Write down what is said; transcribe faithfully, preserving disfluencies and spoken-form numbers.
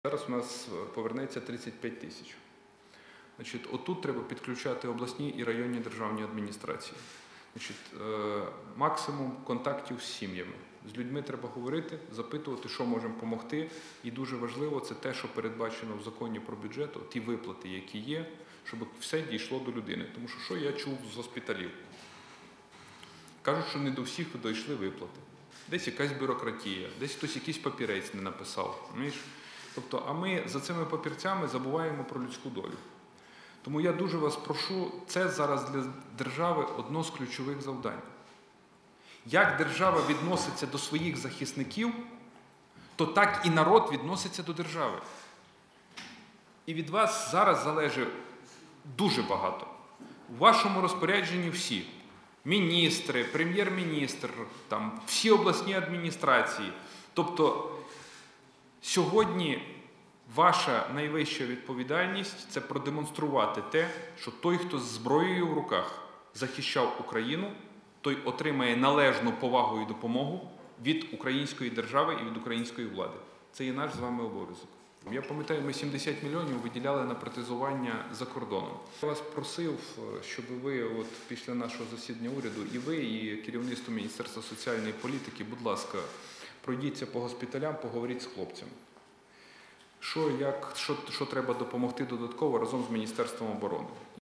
Зараз у нас повернеться тридцять п'ять тисяч. Значить, отут треба підключати обласні і районні державні адміністрації. Значить, максимум контактів з сім'ями. З людьми треба говорити, запитувати, що можемо допомогти. І дуже важливо це те, що передбачено в законі про бюджет, ті виплати, які є, щоб все дійшло до людини. Тому що, що я чув з госпіталів? Кажуть, що не до всіх дійшли виплати. Десь якась бюрократія, десь хтось якийсь папірець не написав. Розумієш? Тобто, а ми за цими папірцями забуваємо про людську долю. Тому я дуже вас прошу, це зараз для держави одно з ключових завдань. Як держава відноситься до своїх захисників, то так і народ відноситься до держави. І від вас зараз залежить дуже багато. У вашому розпорядженні всі. Міністри, прем'єр-міністр, там, всі обласні адміністрації. Тобто, сьогодні ваша найвища відповідальність – це продемонструвати те, що той, хто з зброєю в руках захищав Україну, той отримає належну повагу і допомогу від української держави і від української влади. Це є наш з вами обов'язок. Я пам'ятаю, ми сімдесят мільйонів виділяли на протезування за кордоном. Я вас просив, щоб ви от після нашого засідання уряду, і ви, і керівництво Міністерства соціальної політики, будь ласка, пройдіться по госпіталям, поговоріть з хлопцями. Що, як, що, що треба допомогти додатково разом з Міністерством оборони.